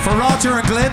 for Roger and Glenn.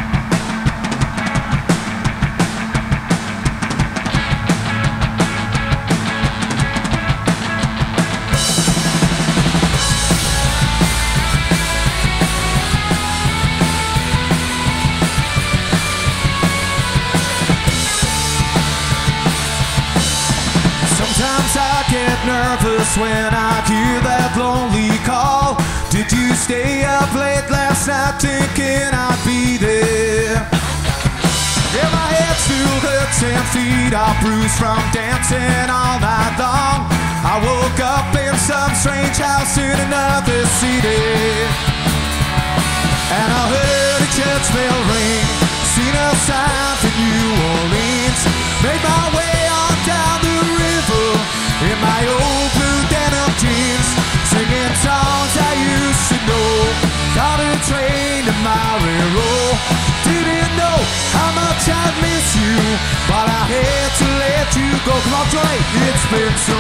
Sometimes I get nervous when I hear that lonely call. Did you stay up late last night thinking I'd be there? Yeah, my head still hurts and feet are bruised from dancing all night long. I woke up in some strange house in another city, and I heard a church bell ring, seen a sign for New Orleans, made my way on down the river in my old blue denim jeans, singing songs I used to know, caught a train to Mariro. Didn't know how much I'd miss you, but I had to let you go. Come on, Johnny, it's been so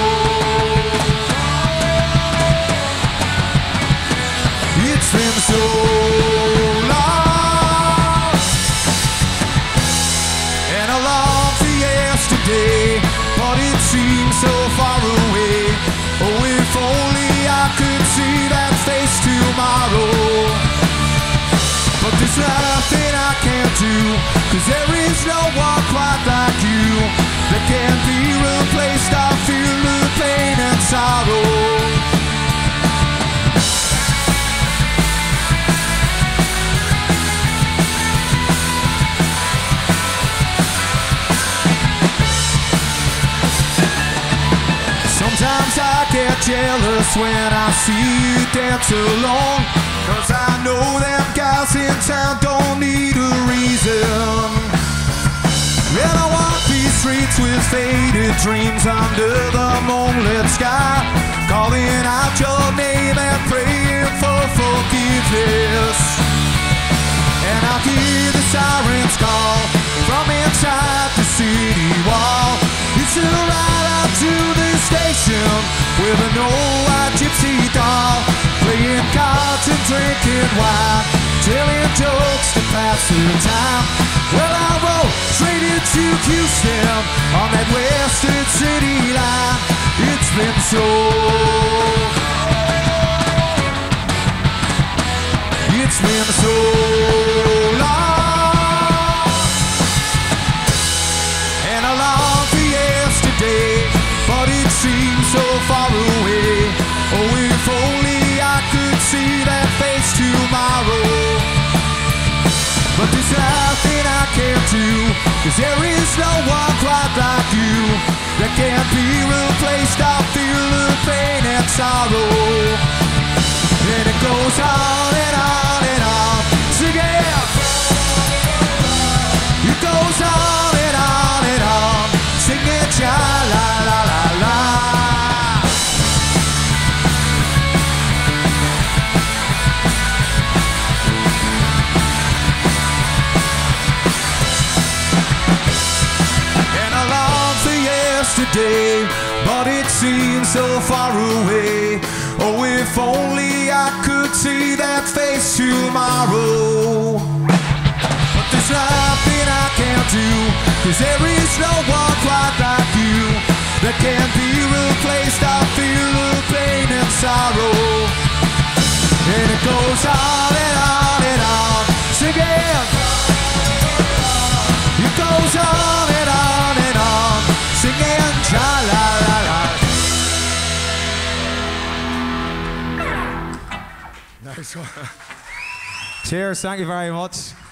long, and I long for yesterday, but it seems so far away. Oh, if only I could see that face tomorrow. But there's nothing I can't do, 'cause there is no one quite like you that can be replaced. I feel the pain and sorrow. Sometimes I get jealous when I see you dance alone, 'cause I know them guys in town don't need a reason. And I walk these streets with faded dreams under the moonlit sky, calling out your name and praying for forgiveness. And I hear the sirens call from inside the city wall. It's a ride out to the station with an old white gypsy doll, playing cards and drinking wine, telling jokes to pass the time. Well, I rode straight into Houston on that western city line. It's been so long, and I long for yesterday, but it seems so far away. Oh, if only I could see that face tomorrow. But there's nothing I can't do, 'cause there is no one quite like you that can't be replaced. I feel the pain and sorrow, and it goes on and on and on. Sing it! It goes on and on and on. Sing it, cha la la la la. And I long for yesterday, but it seems so far away. Oh, if only I could see that face tomorrow. But there's nothing I can't do, 'cause there is no one quite like you that can be replaced. I feel the pain and sorrow, and it goes on and on and on. Sing it! It goes on and on and on. Singing cha la la la. Nice one. Cheers, thank you very much.